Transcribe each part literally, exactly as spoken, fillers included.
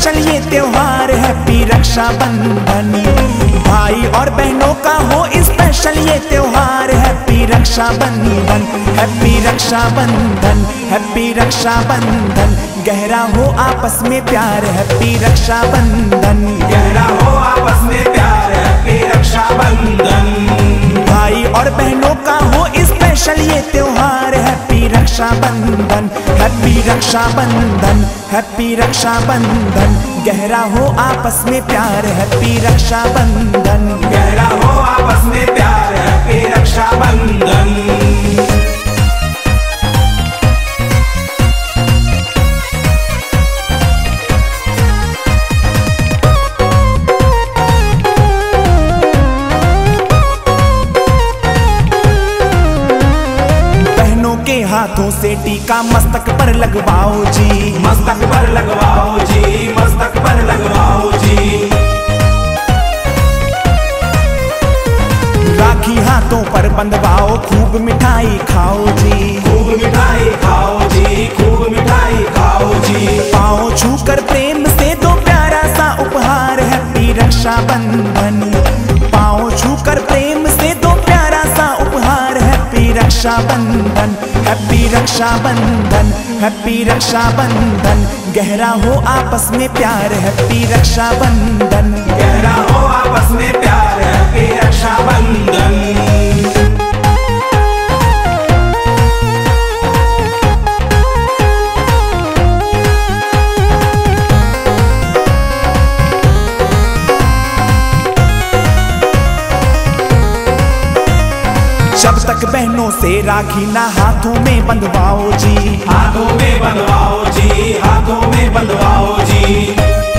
Special ये त्योहार happy Rakshabandhan. भाई और बहनों का हो स्पेशल ये त्योहार happy Rakshabandhan. Happy Rakshabandhan happy Rakshabandhan, गहरा हो आपस में प्यार हैप्पी रक्षाबंधन। गहरा हो आपस में प्यार हैप्पी रक्षाबंधन। भाई और बहनों का हो स्पेशल ये त्योहार happy Rakshabandhan. Happy Rakshabandhan happy Rakshabandhan, गहरा हो आपस में प्यार हैप्पी रक्षाबंधन। गहरा हो आपस में प्यार हैप्पी रक्षाबंधन। के हाथों से टीका मस्तक पर लगवाओ जी, मस्तक पर लगवाओ जी, मस्तक पर लगवाओ जी। राखी हाथों पर बंधवाओ, खूब मिठाई खाओ जी, खूब मिठाई खाओ जी, खूब मिठाई खाओ जी। पाँव छूकर प्रेम से दो प्यारा सा उपहार हैप्पी रक्षाबंधन। पाँव छूकर प्रेम से दो प्यारा सा उपहार happy Rakshabandhan. Happy Rakshabandhan happy Rakshabandhan, गहरा हो आपस में प्यार हैप्पी रक्षाबंधन। गहरा हो आपस में प्यार हैप्पी रक्षाबंधन। जब तक बहनों से राखी ना हाथों में बंधवाओ जी, हाथों में बंधवाओ जी, हाथों में बंधवाओ जी।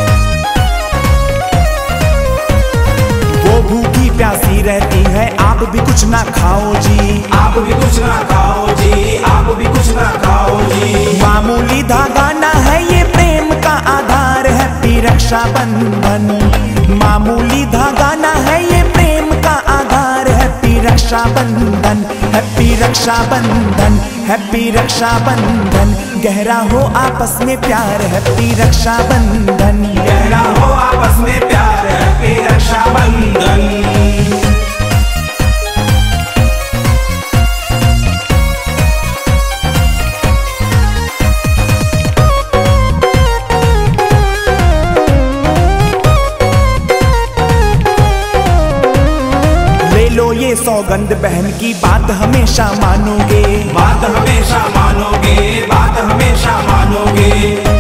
वो भूखी प्यासी रहती है आप भी कुछ ना खाओ जी, आप भी कुछ ना खाओ जी, आप भी कुछ ना खाओ जी। मामूली धागा ना है ये प्रेम का आधार हैप्पी रक्षाबंधन। मामूली धागा ना है ये प्रेम का आधार happy Rakshabandhan. Happy Rakshabandhan happy Rakshabandhan, गहरा हो आपस में प्यार हैप्पी रक्षाबंधन। गहरा हो आपस में प्यार हैप्पी रक्षाबंधन। ये सौगंध बहन की बात हमेशा मानोगे, बात हमेशा मानोगे, बात हमेशा मानोगे।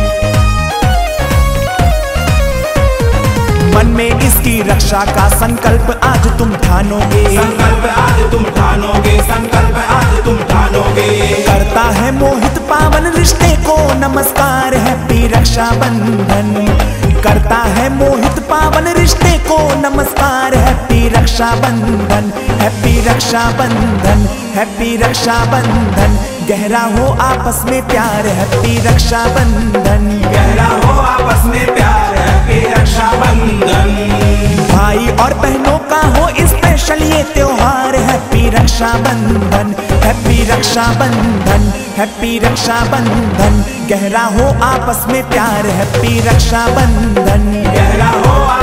मन में इसकी रक्षा का संकल्प आज तुम ठानोगे, संकल्प आज तुम ठानोगे, संकल्प आज तुम ठानोगे। करता है मोहित पावन रिश्ते को नमस्कार हैप्पी रक्षाबंधन। करता है मोहित पावन रिश्ते को नमस्कार happy Rakshabandhan. Happy Rakshabandhan happy Rakshabandhan, गहरा हो आपस में प्यार हैप्पी रक्षाबंधन। गहरा हो आपस में प्यार हैप्पी रक्षाबंधन। भाई और बहनों का हो स्पेशल ये त्योहार happy Rakshabandhan. Happy Rakshabandhan happy Rakshabandhan, गहरा हो आपस में प्यार हैप्पी रक्षाबंधन। गहरा हो